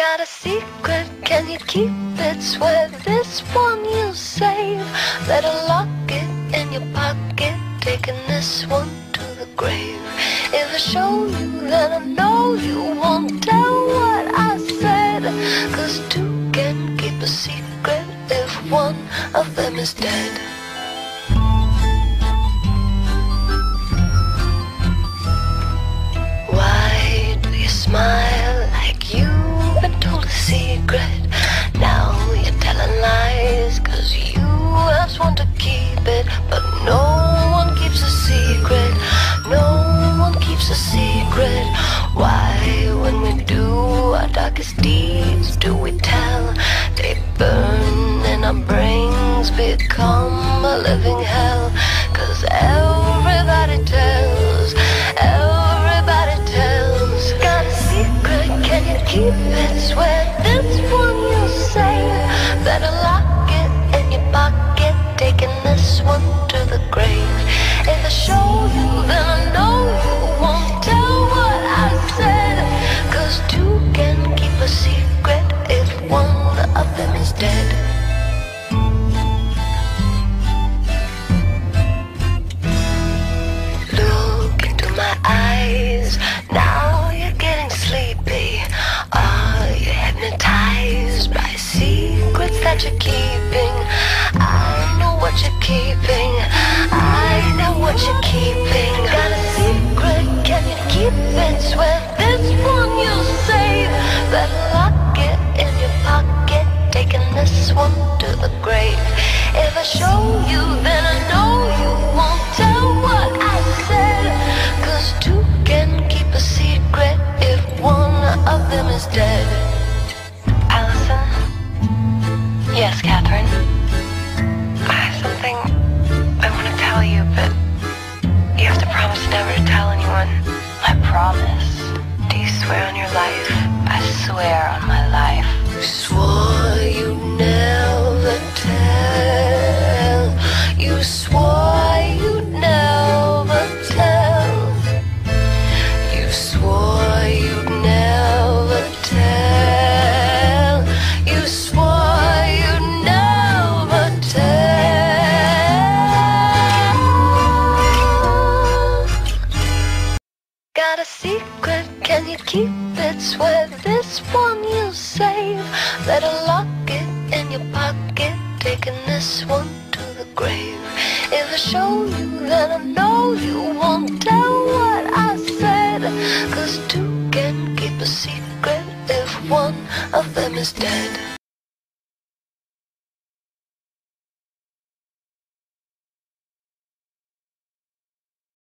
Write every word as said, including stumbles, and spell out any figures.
Got a secret, can you keep it? Swear this one you'll save. Better lock it in your pocket, taking this one to the grave. If I show you, then I know you won't tell what I said. Cause two can keep a secret if one of them is dead. Why do you smile like you've been told a secret? Now you're telling lies cause you have sworn to keep it. But no one keeps a secret, no one keeps a secret. Why, when we do our darkest deeds, do we tell? They burn and our brains become a living hell. Cause everybody tells, everybody tells. Got a secret, can you keep it? Swear this one you'll save. Better lock it in your pocket, taking this one to the grave. If I show you, then I know you won't tell what I said. Cause two can keep a secret if one of them is dead. Look into my eyes, now you're getting sleepy. Are you hypnotized by secrets that you're keeping? I know what you're keeping, I know what you're keeping. Got a secret, can you keep it? Swear this one you'll save. Better lock it in your pocket, taking this one to the grave. If I show you, then I know you won't tell what I said. Cause two can keep a secret if one of them is dead. Allison? Yes, Catherine? I have something I want to tell you, but you have to promise never to tell anyone. I promise. Do you swear on your life? I swear on my life. You swore you'd never tell. You swore you'd never tell. You swore you'd never tell. You swore you'd never tell. Got a secret, can you keep it? Swear this one you'll save. Better lock it in your pocket, taking this one to the grave. If I show you, then I know you won't tell what I said. Cause two can keep a secret if one of them is dead.